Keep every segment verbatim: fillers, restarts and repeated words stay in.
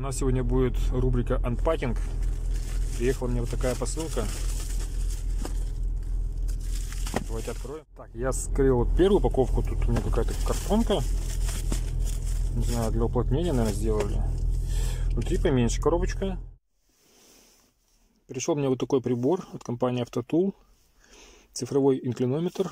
нас сегодня будет рубрика Unpacking. Приехала мне вот такая посылка. Давайте откроем. Так, я скрыл вот первую упаковку. Тут у меня какая-то картонка. Не знаю, для уплотнения, наверное, сделали. Внутри поменьше коробочка. Пришел мне вот такой прибор от компании Автотул. Цифровой инклинометр.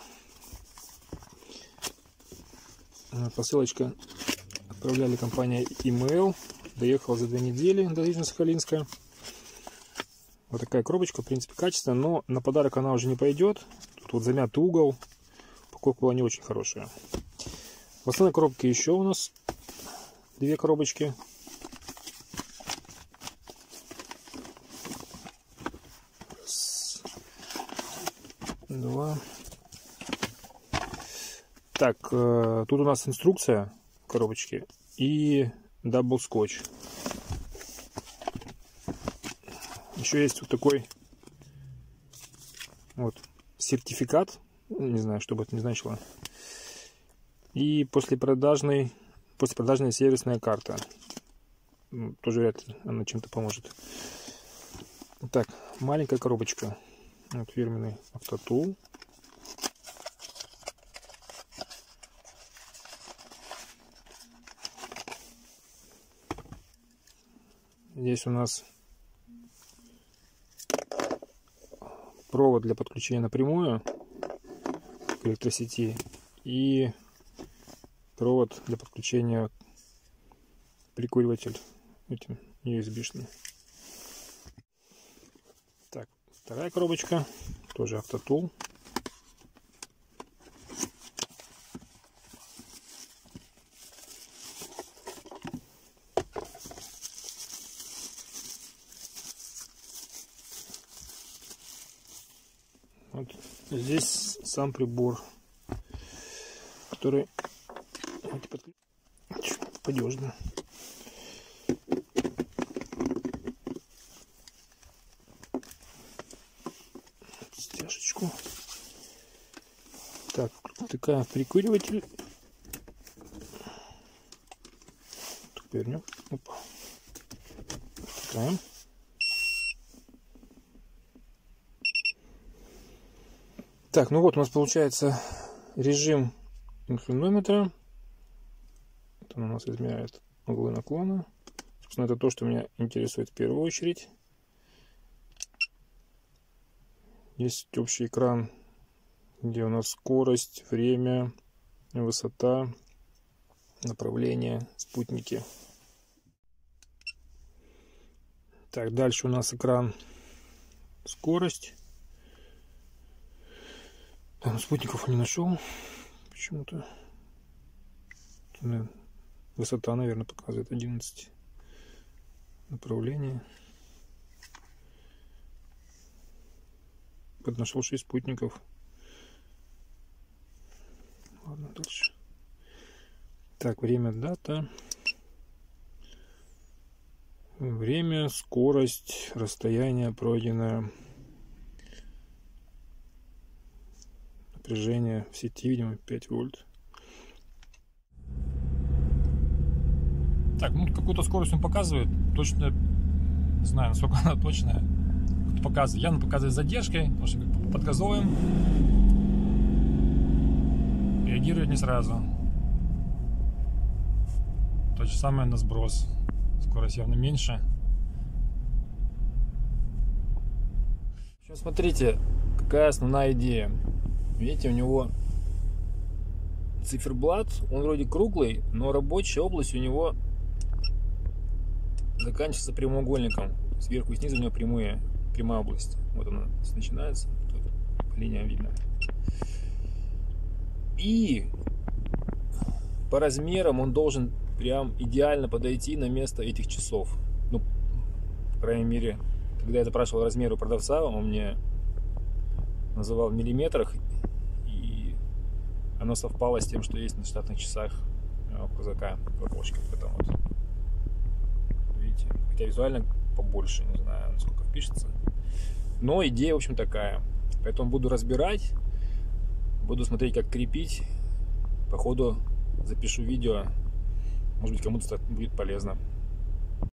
Посылочка отправляли компания email. Доехала за две недели до Южно-Сахалинска. Вот такая коробочка, в принципе, качественная, но на подарок она уже не пойдет. Тут вот замятый угол. Упаковка была не очень хорошая. В основной коробке еще у нас две коробочки. Раз, два. Так, э, тут у нас инструкция коробочки и дабл скотч. Еще есть вот такой вот сертификат, не знаю, что бы это ни значило, и послепродажный, послепродажная сервисная карта. Ну, тоже вряд ли она чем-то поможет. Так, маленькая коробочка, вот фирменный Автотул. Здесь у нас провод для подключения напрямую к электросети и провод для подключения прикуриватель этим ю эс би-шный. Так, вторая коробочка, тоже Автотул. Вот здесь сам прибор, который надежно. Стяжечку. Так, такая прикуриватель. Теперь, опа. Втыкаем. Так, ну вот у нас получается режим инклинометра. Он у нас измеряет углы наклона. Собственно, это то, что меня интересует в первую очередь. Есть общий экран, где у нас скорость, время, высота, направление, спутники. Так, дальше у нас экран скорость. Там спутников не нашел почему-то. Высота, наверное, показывает одиннадцать. Направление. Поднашел шесть спутников. Ладно, дальше. Так, время, дата. Время, скорость, расстояние пройденное. Напряжение в сети, видимо, пять вольт. Так, ну какую-то скорость он показывает. Точно не знаю, насколько она точная. Показывает. Явно показывает с задержкой, потому что под газовым реагирует не сразу. То же самое на сброс. Скорость явно меньше. Сейчас смотрите, какая основная идея. Видите, у него циферблат, он вроде круглый, но рабочая область у него заканчивается прямоугольником. Сверху и снизу у него прямые, прямая область. Вот она начинается, тут по линиям видно. И по размерам он должен прям идеально подойти на место этих часов. Ну, по крайней мере, когда я запрашивал размер у продавца, он мне называл в миллиметрах, и оно совпало с тем, что есть на штатных часах у казака, колокольчиков. Это вот, видите, хотя визуально побольше, не знаю, насколько впишется, но идея, в общем, такая. Поэтому буду разбирать, буду смотреть, как крепить. По ходу запишу видео, может быть, кому-то будет полезно.